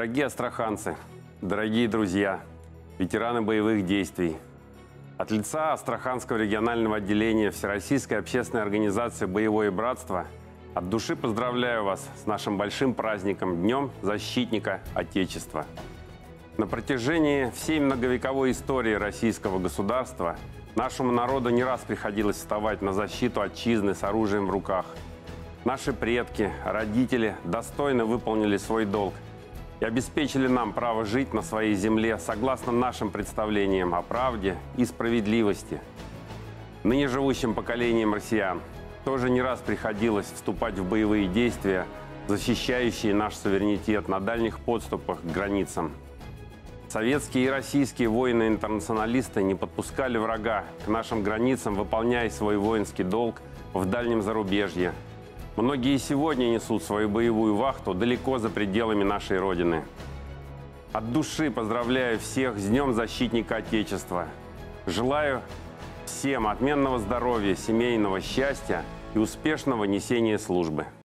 Дорогие астраханцы, дорогие друзья, ветераны боевых действий, от лица Астраханского регионального отделения Всероссийской общественной организации «Боевое братство» от души поздравляю вас с нашим большим праздником – Днем защитника Отечества. На протяжении всей многовековой истории российского государства нашему народу не раз приходилось вставать на защиту отчизны с оружием в руках. Наши предки, родители достойно выполнили свой долг и обеспечили нам право жить на своей земле согласно нашим представлениям о правде и справедливости. Ныне живущим поколениям россиян тоже не раз приходилось вступать в боевые действия, защищающие наш суверенитет на дальних подступах к границам. Советские и российские воины-интернационалисты не подпускали врага к нашим границам, выполняя свой воинский долг в дальнем зарубежье. Многие сегодня несут свою боевую вахту далеко за пределами нашей Родины. От души поздравляю всех с Днем защитника Отечества. Желаю всем отменного здоровья, семейного счастья и успешного несения службы.